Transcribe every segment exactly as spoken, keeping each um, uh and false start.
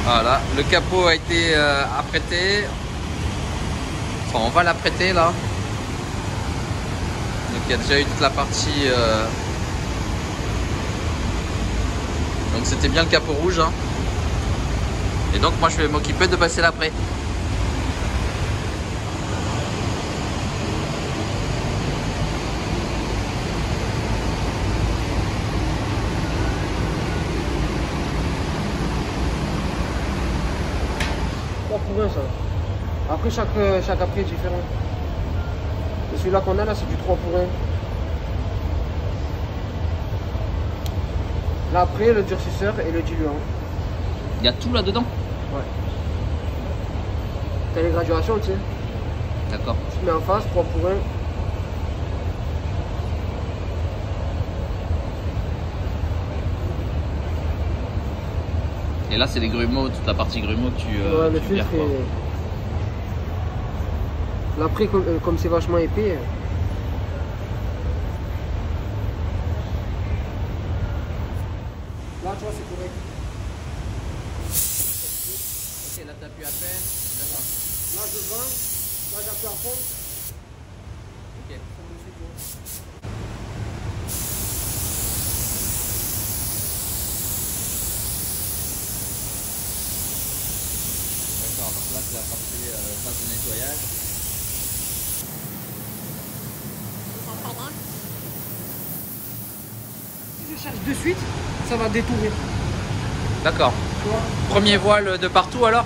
Voilà, le capot a été euh, apprêté. Enfin, on va l'apprêter là. Donc il y a déjà eu toute la partie. Euh... Donc c'était bien le capot rouge. Hein. Et donc moi je vais m'occuper de passer l'après. trois pour un ça. Après chaque, chaque après est différent. Et celui-là qu'on a là c'est du trois pour un. L'après, le durcisseur et le diluant. Il y a tout là-dedans? Ouais. T'as les graduations, tu sais. D'accord. Tu mets en face, trois pour un. Et là, c'est les grumeaux, toute la partie grumeaux que tu, euh, ouais, le tu filtre vires, est... L'après, comme c'est vachement épais. Là, tu vois, c'est correct. Ok, là, t'appuies à peine. D'accord. Là, je vends. Là, j'appuie à fond. Ok. D'accord, donc là, c'est la partie euh, phase de nettoyage. Si je cherche de suite, ça va détourner. D'accord. Premier voile de partout alors?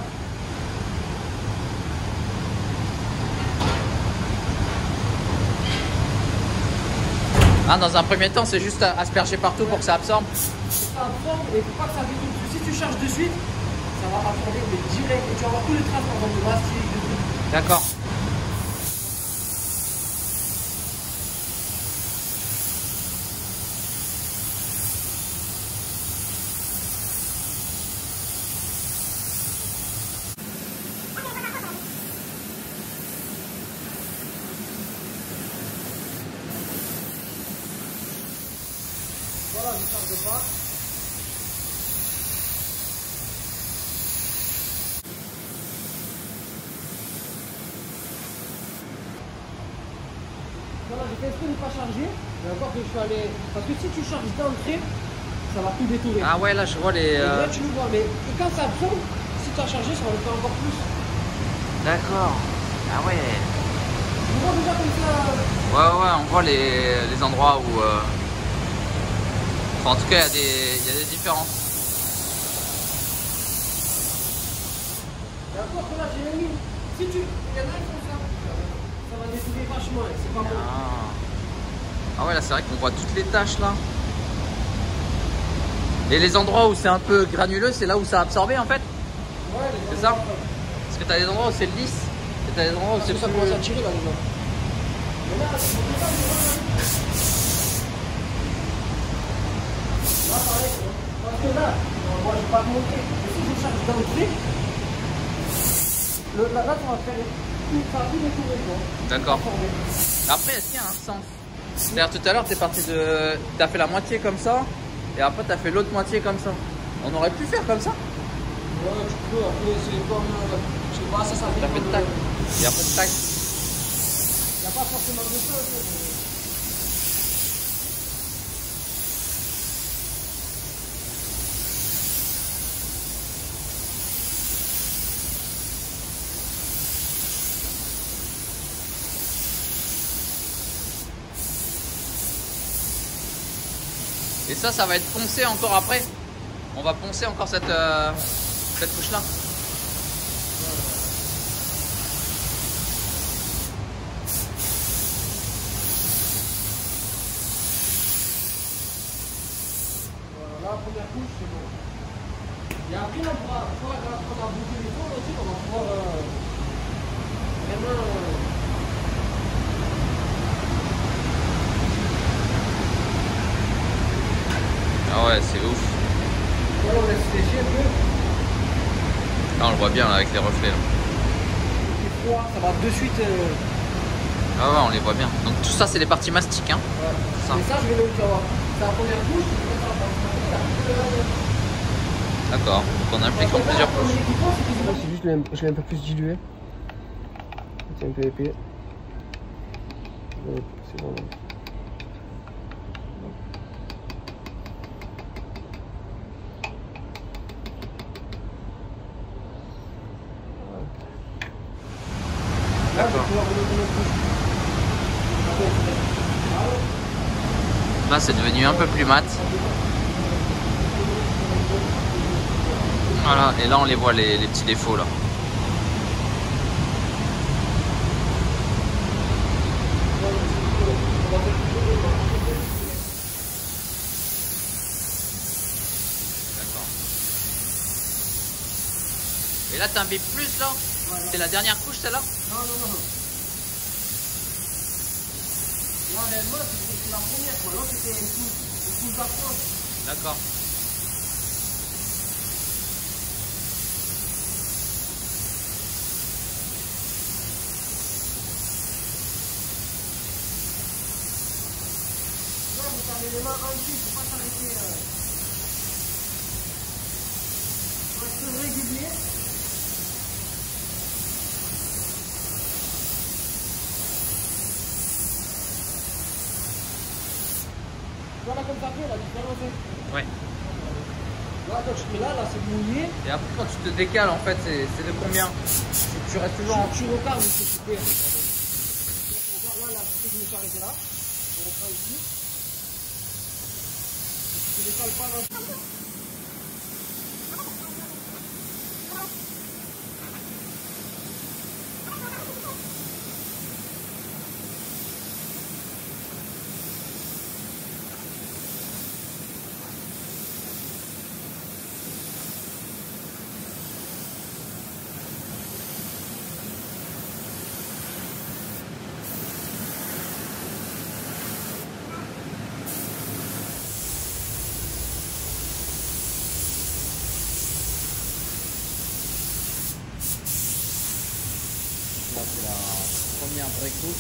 Ah, dans un premier temps, c'est juste asperger partout pour que ça absorbe? Ça absorbe et il ne faut pas que ça détourne. Si tu charges de suite, ça va absorber mais direct et tu vas avoir tous les traces par exemple de mastic, de trucs. D'accord. Voilà, je charge pas. Voilà, j'ai fait exprès de ne pas charger. Mais encore que je suis allé. Parce que si tu charges d'entrée, ça va tout détourer. Ah ouais, là je vois les... Euh... Là tu le vois, mais et quand ça absorbe, si tu as chargé, ça va le faire encore plus. D'accord. Ah ouais. Tu vois déjà comme ça. Ouais, ouais, on voit les, les endroits où... Euh... Enfin, en tout cas, il y a des, il y a des différences. Et encore que là, j'ai mis. Si tu. Il y en a qui font ça. Ça va détourer vachement, c'est pas bon. Ah. Ah ouais, là c'est vrai qu'on voit toutes les taches là. Et les endroits où c'est un peu granuleux, c'est là où ça a absorbé en fait? Ouais, c'est ça? Parce que t'as des endroits où c'est lisse, et t'as des endroits où c'est plus... Ça commence à tirer là déjà. Mais là, c'est pas là, pareil, parce que là, moi je vais pas te montrer. Mais si je charge d'entrée, là, là, ça va faire tout, ça va tout détourer, quoi. D'accord. Après, est-ce qu'il y a un sens? C'est-à-dire tout à l'heure, t'es parti de... T'as fait la moitié comme ça, et après t'as fait l'autre moitié comme ça. On aurait pu faire comme ça? Ouais, tu peux, après c'est comme... Je sais pas, ça, ça fait... T'as fait de tac. Et après tac. Il n'y a pas forcément de ça, mais... Et ça, ça va être poncé encore après. On va poncer encore cette, euh, cette couche-là. Voilà, la première couche, c'est bon. Et après, on pourra, quand on a bouclé les tours aussi, on va pouvoir euh, vraiment... Euh, Ah ouais, c'est ouf. voilà, on laisse sécher un peu. Là, on le voit bien là, avec les reflets. Là. C'est froid, ça va de suite... Euh... Ah ouais, on les voit bien. Donc tout ça, c'est les parties mastiques. Hein. Ouais. Ça. Et ça, je vais le voir. C'est la première couche. D'accord, donc on implique en plusieurs couches. C'est juste, je l'ai un peu plus dilué. C'est un peu épais. C'est bon. D'accord. Là, c'est devenu un peu plus mat. Voilà, et là, on les voit, les, les petits défauts, là. D'accord. Et là, t'imbibes plus, là? Voilà. C'est la dernière couche, celle-là? Non, non, non. Là, réellement, c'est la première, quoi. L'autre, c'était une couche d'approche. D'accord. Là, vous avez les mains entières, il ne faut pas s'arrêter. Euh... Il faut être régulier. Voilà comme ça fait, la différence. Ouais. Là, quand tu mets là, là, c'est mouillé. Et après, quand tu te décales, en fait, c'est de combien? Tu restes toujours en... Tu regardes où c'est coupé. Tu regardes là, là, je sais que je me suis arrêté là. Je reprends ici. Tu ne décales pas là. Là, c'est la première vraie couche.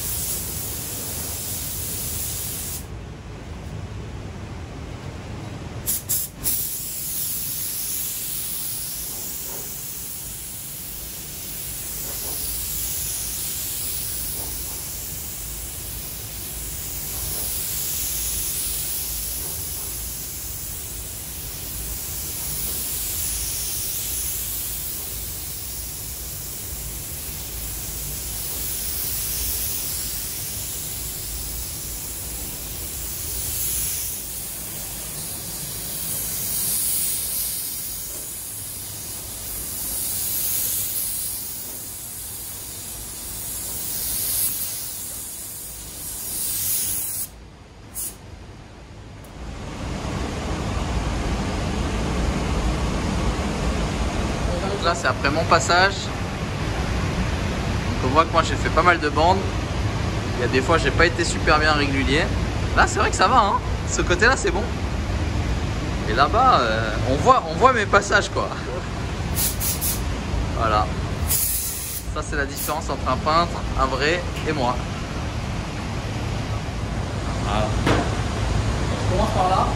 Là, c'est après mon passage. On voit que moi j'ai fait pas mal de bandes. Il y a des fois j'ai pas été super bien régulier. Là c'est vrai que ça va, hein. Ce côté là c'est bon. Et là-bas euh, on voit on voit mes passages quoi. Voilà. Ça c'est la différence entre un peintre, un vrai et moi. Voilà. On commence par là.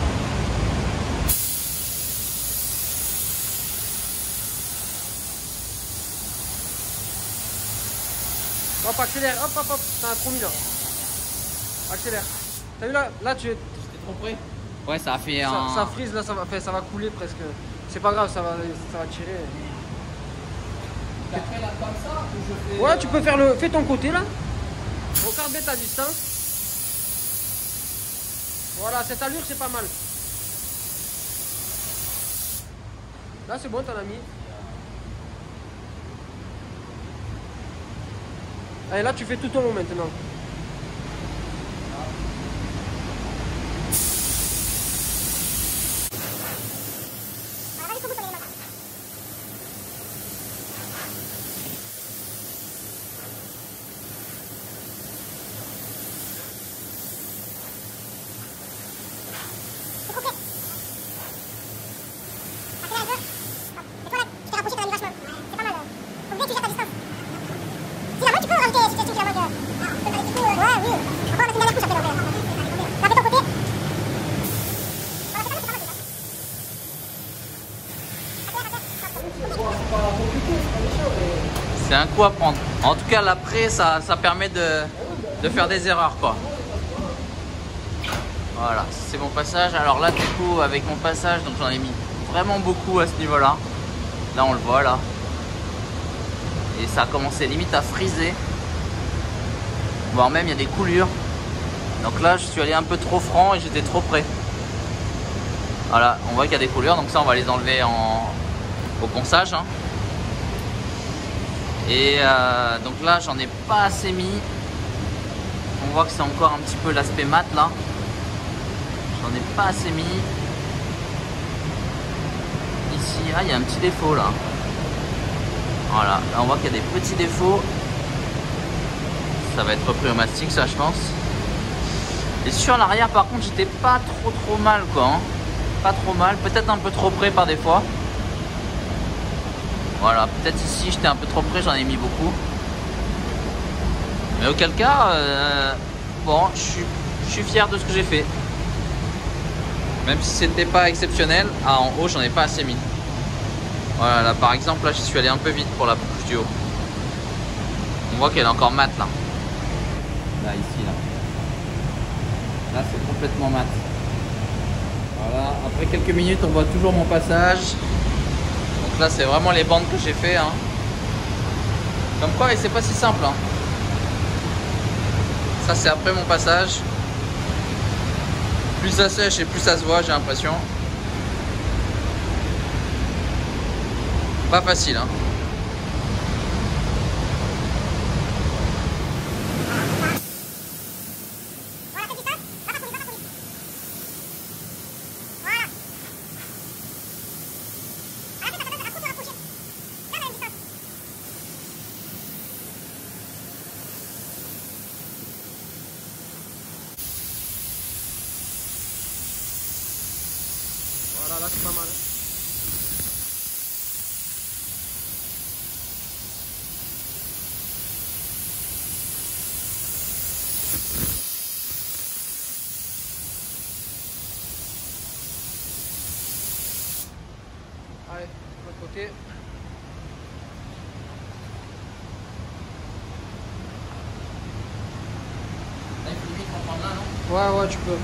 Hop, accélère, hop, hop, hop, t'as trop mis là. Accélère. T'as vu là, là tu es. Tu t'es trompé? Ouais, ça a fait ça, un... ça frise là, ça va, fait, ça va couler presque. C'est pas grave, ça va, ça va tirer. T'as fait là comme ça ou je fais... Ouais, tu peux faire le. Fais ton côté là. Regarde bien ta distance. Voilà, cette allure c'est pas mal. Là c'est bon, t'en as mis. Allez, là tu fais tout ton long maintenant. C'est un coup à prendre. En tout cas, l'après, ça, ça permet de, de faire des erreurs, quoi. Voilà, c'est mon passage. Alors là, du coup, avec mon passage, donc j'en ai mis vraiment beaucoup à ce niveau-là. Là, on le voit, là. Et ça a commencé limite à friser. Voire même, il y a des coulures. Donc là, je suis allé un peu trop franc et j'étais trop près. Voilà, on voit qu'il y a des coulures. Donc ça, on va les enlever en, au ponçage. Hein. Et euh, donc là, j'en ai pas assez mis. On voit que c'est encore un petit peu l'aspect mat, là. J'en ai pas assez mis. Ici, ah, il y a un petit défaut, là. Voilà, là, on voit qu'il y a des petits défauts. Ça va être repris au mastic, ça, je pense. Et sur l'arrière, par contre, j'étais pas trop trop mal, quoi. Hein. Pas trop mal, peut-être un peu trop près par des fois. Voilà, peut-être ici, j'étais un peu trop près, j'en ai mis beaucoup. Mais auquel cas, euh, bon, je suis, je suis fier de ce que j'ai fait. Même si c'était pas exceptionnel, ah, en haut, j'en ai pas assez mis. Voilà, là, par exemple, là, j'y suis allé un peu vite pour la couche du haut. On voit qu'elle est encore mat, là. Là, ici, là. Là, c'est complètement mat. Voilà, après quelques minutes, on voit toujours mon passage. Donc là, c'est vraiment les bandes que j'ai fait. Hein. Comme quoi, et c'est pas si simple. Hein. Ça, c'est après mon passage. Plus ça sèche et plus ça se voit, j'ai l'impression. Pas facile, hein. Voilà, là c'est pas mal. Allez, de l'autre côté. Là, il faut limite reprendre là, non? Ouais, ouais, tu peux.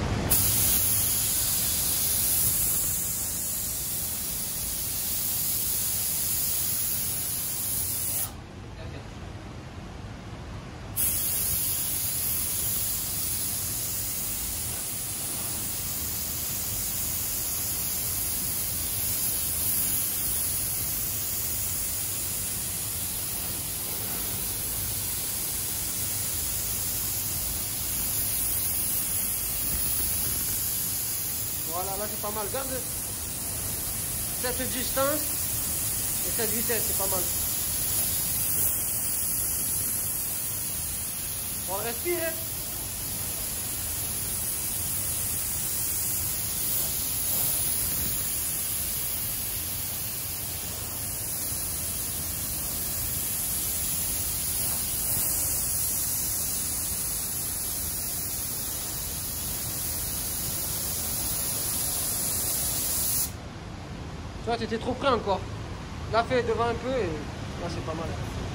Voilà, là c'est pas mal. Garde cette distance et cette vitesse, c'est pas mal. On respire. Hein. Tu vois, t'étais trop près encore. Là, fais devant un peu et là, c'est pas mal.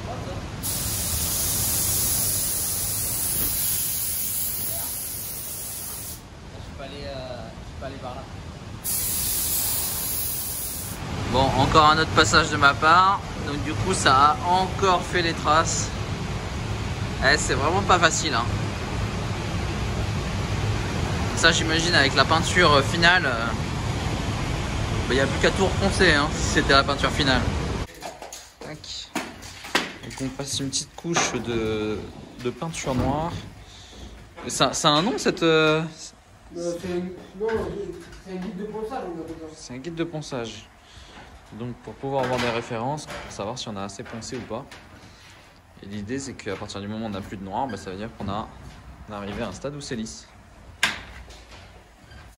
Je peux aller, euh, je peux aller par là. Bon, encore un autre passage de ma part. Donc du coup, ça a encore fait les traces. Eh, c'est vraiment pas facile. Hein. Ça, j'imagine, avec la peinture finale... Euh... Il n'y a plus qu'à tout reponcer hein, si c'était la peinture finale. Tac. Donc on passe une petite couche de, de peinture noire. Ça, ça a un nom cette... Euh... Euh, c'est un guide de ponçage. C'est un guide de ponçage. Donc pour pouvoir avoir des références, pour savoir si on a assez poncé ou pas. Et l'idée c'est qu'à partir du moment où on n'a plus de noir, bah, ça veut dire qu'on a on est arrivé à un stade où c'est lisse.